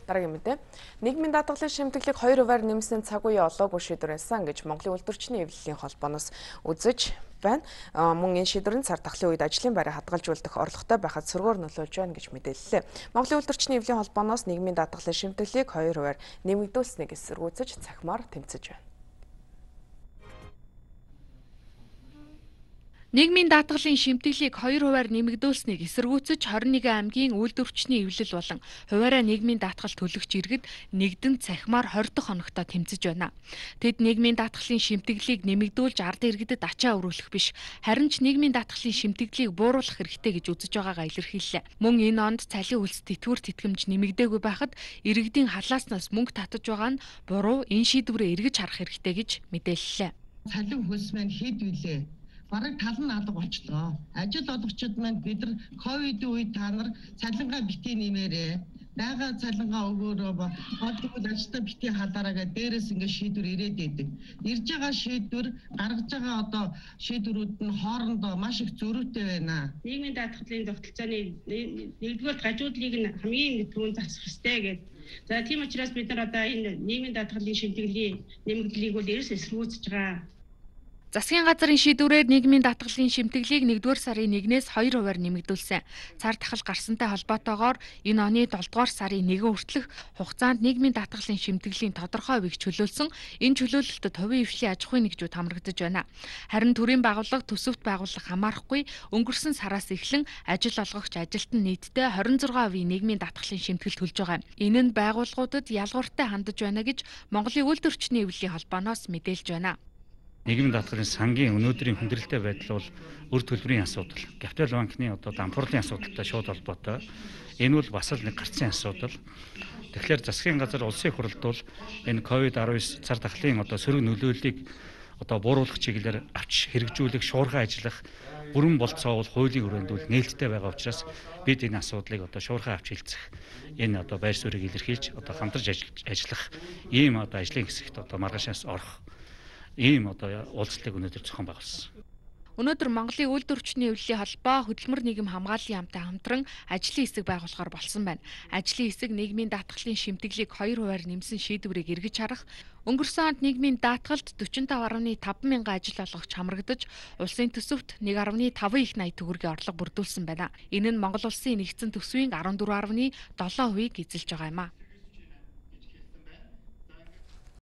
Дараагийн мэдээ. Нийгмийн даатгалын шимтгэлийг 2%-аар нэмсэн цаг үе олоогүй шийдвэр байсан гэж Монголын үйлдвэрчний эвлэлийн холбооноос үзэж байна. Мөн энэ шийдвэр нь цар тахлын үед ажлын байраа хадгалжуулах орлоготой байхад сөргөөр нөлөөлж байна гэж мэдээллээ. Монголын үйлдвэрчний эвлэлийн холбооноос нийгмийн даатгалын шимтгэлийг 2%-аар нэмэгдүүлсэнийг эсэргүүцэж цахимаар тэмцэж байна. Нийгмийн даатгалын шимтгэлийг 2%-аар нэмэгдүүлсэнийг эсэргүүцэж 21 аймгийн үйлдвэрчний эвлэл болон хуваарай нийгмийн даатгал төлөгч иргэд нэгдэн цахимаар 20 дахь хоногтоо тэмцэж байна. Тэд нийгмийн даатгалын шимтгэлийг нэмэгдүүлж ард иргэдэд ачаа өргөх биш, харин ч нийгмийн даатгалын шимтгэлийг бууруулах хэрэгтэй гэж үзэж байгаагаа илэрхийллээ. Мөн энэ онд цалин хөлс тэтгэвэр тэтгэмж нэмэгдээгүй байхад иргэдийн халааснаас мөнгө татаж байгаа нь буруу, энэ шийдвэрээ эргэж харах хэрэгтэй гэж мэдээллээ. Цалин хөлс маань хэд вүлээ? Бараг тал нь алга болчлоо. Ажил олгогчид маань бид нар ковидын үед та нар цалингаа битгий нэмээрээ. Бага цалингаа өгөөрөө бодгол ажилтаа битгий халаараа гэдэг дээрээс ингэ шийдвэр ирээд идэг. Ирж байгаа шийдвэр гаргаж байгаа одоо шийдвэрүүд нь хоорондоо маш их зөрүүтэй байна. Нийгмийн даатгалын тогтолцооны нэгдүгээр гажуудлыг нь хамгийн түрүүнд засах хэрэгтэй гэдэг. За тийм учраас бид нар одоо энэ нийгмийн даатгалын шимтгэлийг нэмэгдлийг бол эрс эсэргүүцэж байгаа. Засгийн газрын шийдвэрээр нийгмийн даатгалын шимтгэлийг 1-р сарын 1-ээс 2%-аар нэмэгдүүлсэн. Цар тахал гарсантай холбоотойгоор энэ оны 7-р сарын 1 хүртэлх хугацаанд нийгмийн даатгалын шимтгэлийн тодорхой хувийг чөлөөлсөн. Энэ чөлөөлөлтөд хувийн эвлэлийн аж ахуйн нэгжүүд хамрагдаж байна. Харин төрийн байгууллага төсөвт байгууллага хамаарахгүй өнгөрсөн сараас эхлэн ажил олгогч ажилтан нийтдээ 26% нийгмийн даатгалын шимтгэл төлж байгаа. Энэ нь байгууллагуудад ялгууртай хандаж байна гэж Монголын үйлдвэрчний эвлэлийн холбооноос мэдээлж байна. Нийгмийн даатгалын сангийн өнөөдрийн хүндрэлтэй байдал бол үр төлбөрийн асуудал. Капитал банкны дампуурлын асуудалтай шууд холбоотой. Энэ бол бас л нэг гарцын асуудал. Тэгэхээр засгийн газар улсын хурлд бол энэ COVID-19 цар тахлын сөрөг нөлөөллийг бууруулах чиглэлээр авч хэрэгжүүлэх, шуурхай ажиллах бүрэн болцоовол хуулийн хүрээнд бол нээлттэй байгаа учраас бид энэ асуудлыг шуурхай авч хэлцэх энэ байр суурийг илэрхийлж хамтарч ажиллах ийм ажлын хэсэгт маргаашаас орох ийм уулзалтыг өнөөдөр зохион байгуулсан. Өнөөдөр Монголын үйлдвэрчний эвлэлийн холбоо хөдөлмөр нийгэм хамгааллын яамтай хамтран ажлын хэсэг байгуулахаар болсон байна. Ажлын хэсэг нийгмийн даатгалын шимтгэлийг 2%-аар нэмсэн шийдвэрийг эргэж харах, өнгөрсөн онд нийгмийн даатгалд 45.5 мянган ажил олгогч хамрагдаж, улсын төсөвт 1.5 их 80 төгрөгийн орлого бүрдүүлсэн байна. Энэ нь Монгол улсын нэгдсэн төсвийн 14.7%-ийг эзэлж байгаа юм а.